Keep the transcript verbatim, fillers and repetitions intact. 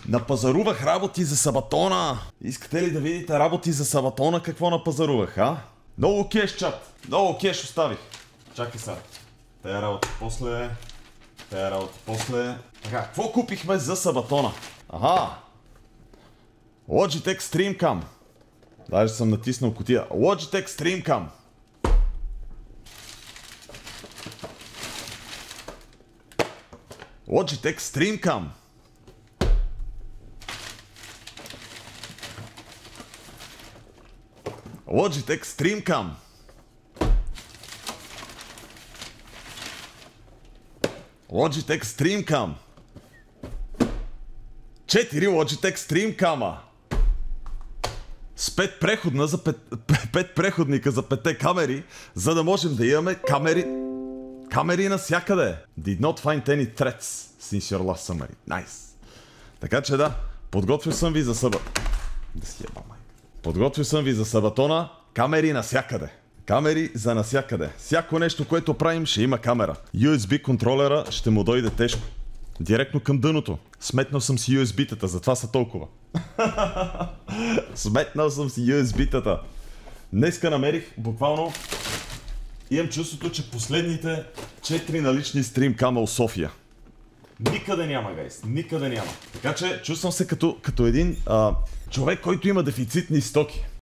Напазарувах работи за Сабатона. Искате ли да видите работи за Сабатона какво напазарувах, а? Много кеш, чат. Много кеш оставих. Чакай сега. Тая работа после. Тая работа после. Така, какво купихме за Сабатона? Аха. Logitech StreamCam. Даже съм натиснал кутия. Logitech StreamCam. Logitech StreamCam. Logitech StreamCam. Logitech StreamCam. четири Logitech StreamCam. С пет преходна за пет, пет преходника за петте камери, за да можем да имаме камери камери навсякъде. Did not find any threats since your last summary. Nice. Така че да, подготвил съм ви за съба... Да си еба, майка. Подготвил съм ви за Сабатона камери навсякъде. Камери за навсякъде. Всяко нещо, което правим, ще има камера. ю ес би контролера ще му дойде тежко. Директно към дъното. Сметнал съм си ю ес би-тата, затова са толкова. Сметнал съм си ю ес би-тата. Днеска намерих буквално... Имам чувството, че последните четири налични StreamCam в София. Никъде няма, гайс. Никъде няма. Така че чувствам се като, като един а, човек, който има дефицитни стоки.